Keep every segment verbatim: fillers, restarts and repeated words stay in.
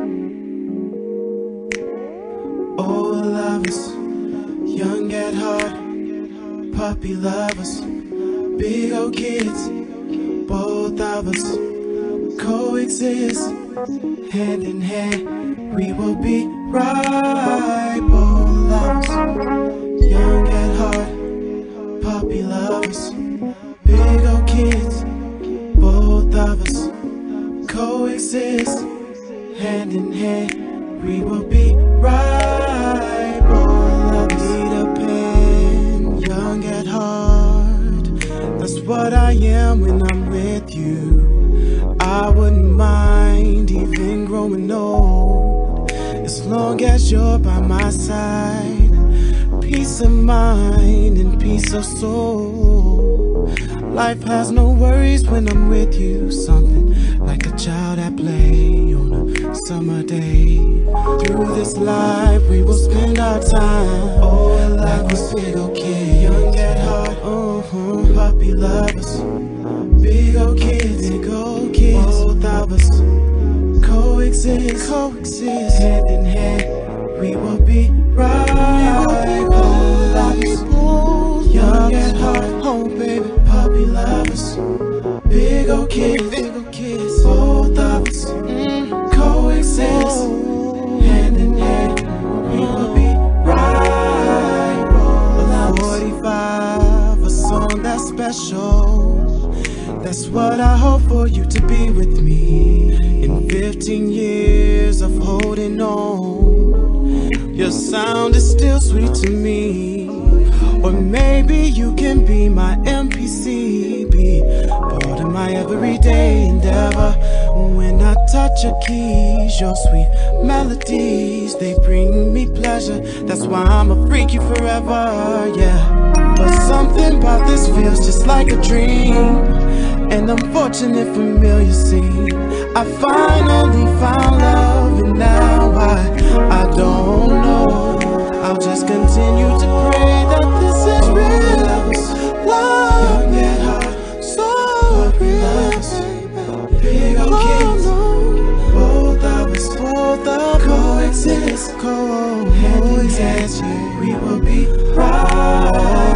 Old lovers, young at heart, puppy lovers, big old kids, both of us coexist, hand in hand, we will be right. Old lovers, young at heart, puppy lovers, big old kids, both of us coexist, hand in hand, we will be right. Old lovers, Peter Pan, young at heart, that's what I am when I'm with you. I wouldn't mind even growing old, as long as you're by my side. Peace of mind and peace of soul. Life has no worries when I'm with you. Something like a child at play on a summer day. Through this life we will spend our time, oh, like we're big old kids, young at heart, uh-huh. Puppy lovers, big old kids, big old kids, both of us coexist, coexist, hand in hand, we will be right. Old lovers, young at heart, oh baby, puppy lovers, big old kids, big old kids, both of us mm, coexist, hand in hand, we will be right. forty-five, a song that's special. That's what I hope for you to be with me. In fifteen years of holding on, your sound is still sweet to me. Or maybe you can be my M P C, be part of my everyday endeavor. When I touch your keys, your sweet melodies, they bring me pleasure. That's why I'ma freak you forever, yeah. But something about this feels just like a dream, an unfortunate familiar scene. I finally found love, and now I, I don't know. I'll just continue to pray that this is real. Love, young at heart, so real. Big old kids, both of us, both of us coexist, coexist. We will be right.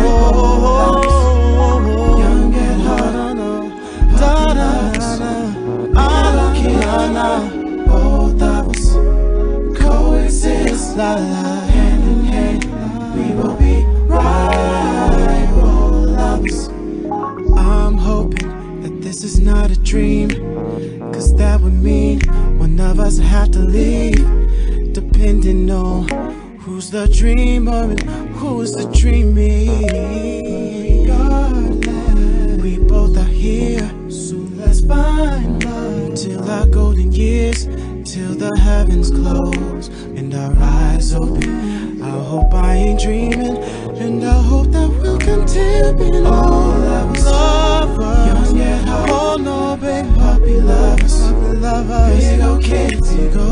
Young at heart, da da da. I don't care, both of us coexist, la la. Hand in hand, we will be right. Old lovers, I'm hoping that this is not a dream, cause that would mean one of us had to leave, depending on who's the dreamer and who's the dreaming. Regardless, we both are here, so let's find love till our golden years, till the heavens close and our eyes open. I hope I ain't dreaming, and I hope that we'll continue being all lovers, young at heart, oh no baby, puppy lovers, puppy lovers, big old kids, big old